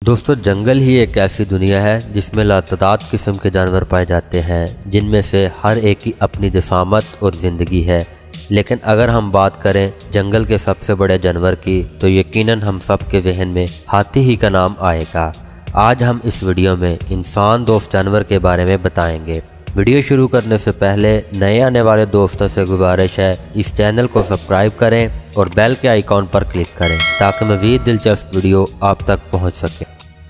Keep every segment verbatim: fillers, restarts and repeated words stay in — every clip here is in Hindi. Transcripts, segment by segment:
दोस्तों जंगल ही एक ऐसी दुनिया है जिसमें लातादाद किस्म के जानवर पाए जाते हैं, जिनमें से हर एक की अपनी दसामत और ज़िंदगी है। लेकिन अगर हम बात करें जंगल के सबसे बड़े जानवर की, तो यकीनन हम सब के जहन में हाथी ही का नाम आएगा। आज हम इस वीडियो में इंसान दोस्त जानवर के बारे में बताएंगे। वीडियो शुरू करने से पहले नए आने वाले दोस्तों से गुजारिश है, इस चैनल को सब्सक्राइब करें और बेल के आइकॉन पर क्लिक करें ताकि मज़ीद दिलचस्प वीडियो आप तक पहुंच सके।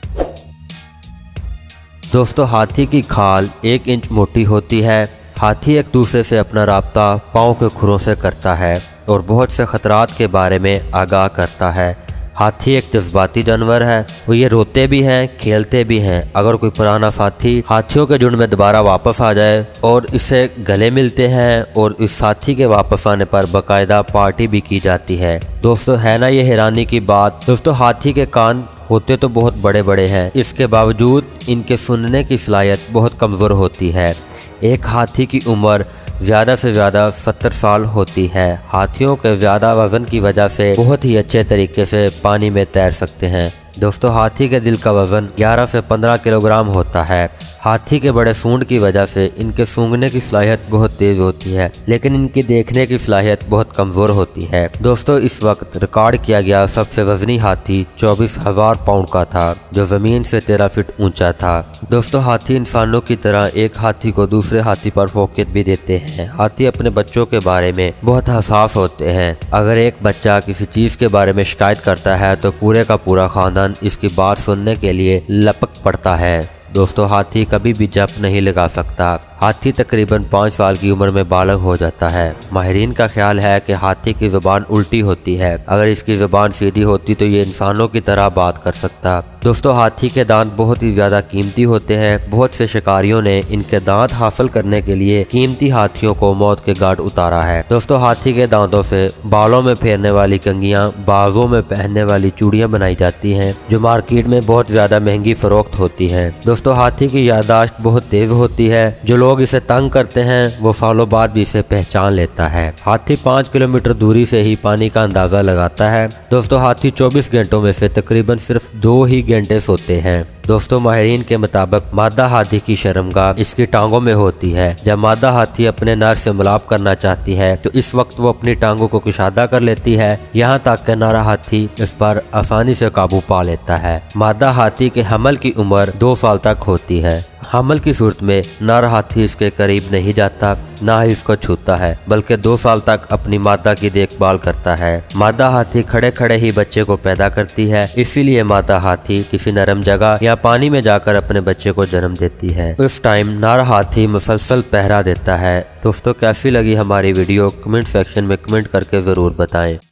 दोस्तों हाथी की खाल एक इंच मोटी होती है। हाथी एक दूसरे से अपना राब्ता पाँव के खुरों से करता है और बहुत से खतरात के बारे में आगाह करता है। हाथी एक जज्बाती जानवर है, वो ये रोते भी हैं, खेलते भी हैं। अगर कोई पुराना साथी हाथियों के झुंड में दोबारा वापस आ जाए और इसे गले मिलते हैं और इस साथी के वापस आने पर बाकायदा पार्टी भी की जाती है। दोस्तों है ना ये हैरानी की बात। दोस्तों हाथी के कान होते तो बहुत बड़े बड़े हैं, इसके बावजूद इनके सुनने की सलाहियत बहुत कमज़ोर होती है। एक हाथी की उम्र ज़्यादा से ज़्यादा सत्तर साल होती है। हाथियों के ज़्यादा वज़न की वजह से बहुत ही अच्छे तरीके से पानी में तैर सकते हैं। दोस्तों हाथी के दिल का वज़न ग्यारह से पंद्रह किलोग्राम होता है। हाथी के बड़े सूंड की वजह से इनके सूंघने की सलाहियत बहुत तेज़ होती है, लेकिन इनकी देखने की सलाहियत बहुत कमज़ोर होती है। दोस्तों इस वक्त रिकॉर्ड किया गया सबसे वजनी हाथी चौबीस हजार पाउंड का था, जो ज़मीन से तेरह फीट ऊंचा था। दोस्तों हाथी इंसानों की तरह एक हाथी को दूसरे हाथी पर फोकियत भी देते हैं। हाथी अपने बच्चों के बारे में बहुत हसास होते हैं। अगर एक बच्चा किसी चीज़ के बारे में शिकायत करता है तो पूरे का पूरा खानदान इसकी बात सुनने के लिए लपक पड़ता है। दोस्तों हाथी कभी भी जंप नहीं लगा सकता। हाथी तकरीबन पाँच साल की उम्र में बालग हो जाता है। माहिरीन का ख्याल है कि हाथी की ज़ुबान उल्टी होती है। अगर इसकी ज़ुबान सीधी होती तो ये इंसानों की तरह बात कर सकता। दोस्तों हाथी के दांत बहुत ही ज़्यादा कीमती होते हैं। बहुत से शिकारियों ने इनके दांत हासिल करने के लिए कीमती हाथियों को मौत के घाट उतारा है। दोस्तों हाथी के दांतों से बालों में फेरने वाली कंघियां, बाजों में पहनने वाली चूड़ियां बनाई जाती हैं, जो मार्केट में बहुत ज़्यादा महंगी फरोख्त होती हैं। दोस्तों हाथी की याददाश्त बहुत तेज होती है। जो लोग इसे तंग करते हैं वो सालों बाद भी इसे पहचान लेता है। हाथी पाँच किलोमीटर दूरी से ही पानी का अंदाजा लगाता है। दोस्तों हाथी चौबीस घंटों में से तकरीबन सिर्फ दो ही घंटे सोते हैं। दोस्तों माहिरीन के मुताबिक मादा हाथी की शर्मगाह इसकी टांगों में होती है। जब मादा हाथी अपने नर से मिलाप करना चाहती है तो इस वक्त वो अपनी टांगों को कुशादा कर लेती है, यहाँ तक कि नर हाथी इस पर आसानी से काबू पा लेता है। मादा हाथी के हमल की उम्र दो साल तक होती है। हमल की सूरत में नर हाथी इसके करीब नहीं जाता, ना ही इसको छूता है, बल्कि दो साल तक अपनी मादा की देखभाल करता है। मादा हाथी खड़े खड़े ही बच्चे को पैदा करती है, इसीलिए मादा हाथी किसी नरम जगह या पानी में जाकर अपने बच्चे को जन्म देती है। उस टाइम नर हाथी मुसलसल पहरा देता है। दोस्तों कैसी लगी हमारी वीडियो कमेंट सेक्शन में कमेंट करके ज़रूर बताएं।